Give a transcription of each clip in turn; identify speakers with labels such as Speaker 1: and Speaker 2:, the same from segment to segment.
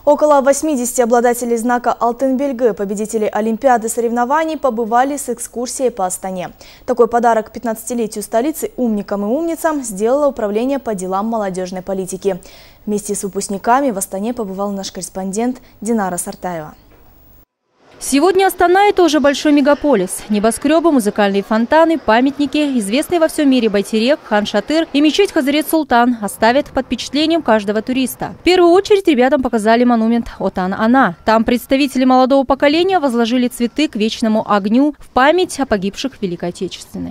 Speaker 1: Около 80 обладателей знака «Алтын белгі», победителей Олимпиады соревнований, побывали с экскурсией по Астане. Такой подарок 15-летию столицы умникам и умницам сделало Управление по делам молодежной политики. Вместе с выпускниками в Астане побывал наш корреспондент Динара Сартаева.
Speaker 2: Сегодня Астана – это уже большой мегаполис. Небоскребы, музыкальные фонтаны, памятники, известные во всем мире Байтерек, Хан Шатыр и мечеть Хазрет Султан оставят под впечатлением каждого туриста. В первую очередь ребятам показали монумент Отан-Ана. Там представители молодого поколения возложили цветы к вечному огню в память о погибших в Великой Отечественной.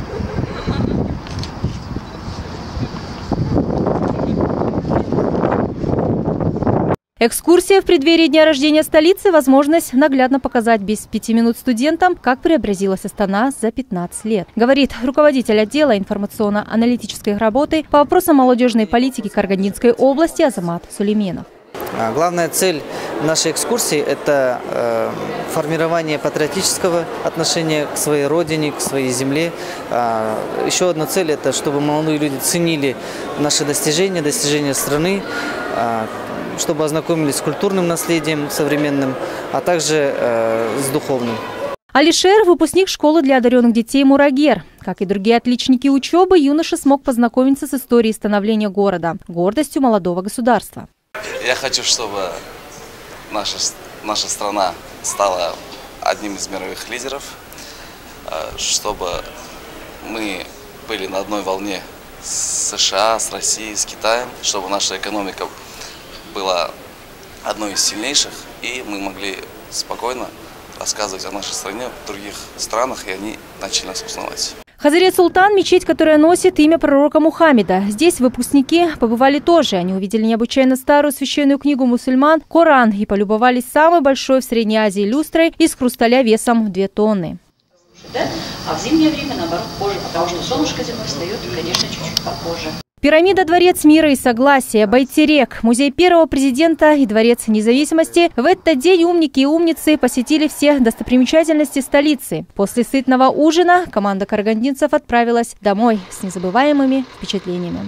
Speaker 2: Экскурсия в преддверии дня рождения столицы – возможность наглядно показать без 5 минут студентам, как преобразилась Астана за 15 лет. Говорит руководитель отдела информационно-аналитической работы по вопросам молодежной политики Карагандинской области Азамат Сулейменов.
Speaker 3: Главная цель нашей экскурсии – это формирование патриотического отношения к своей родине, к своей земле. Еще одна цель – это чтобы молодые люди ценили наши достижения страны, чтобы ознакомились с культурным наследием современным, а также с духовным.
Speaker 2: Алишер – выпускник школы для одаренных детей «Мурагер». Как и другие отличники учебы, юноша смог познакомиться с историей становления города, гордостью молодого государства.
Speaker 4: Я хочу, чтобы наша страна стала одним из мировых лидеров, чтобы мы были на одной волне с США, с Россией, с Китаем, чтобы наша экономика была одной из сильнейших, и мы могли спокойно рассказывать о нашей стране в других странах, и они начали нас узнавать.
Speaker 2: Хазрет Султан – мечеть, которая носит имя пророка Мухаммеда. Здесь выпускники побывали тоже. Они увидели необычайно старую священную книгу мусульман – Коран и полюбовались самой большой в Средней Азии люстрой из хрусталя весом в 2 тонны.
Speaker 5: А в зимнее время, наоборот, позже, потому что солнышко зимой встает, конечно, чуть-чуть попозже.
Speaker 2: Пирамида, Дворец мира и согласия, Байтерек, музей первого президента и Дворец независимости. В этот день умники и умницы посетили все достопримечательности столицы. После сытного ужина команда карагандинцев отправилась домой с незабываемыми впечатлениями.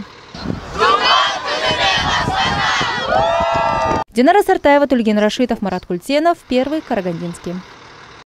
Speaker 2: Динара Сартаева, Тульген Рашитов, Марат Культенов, Первый Карагандинский.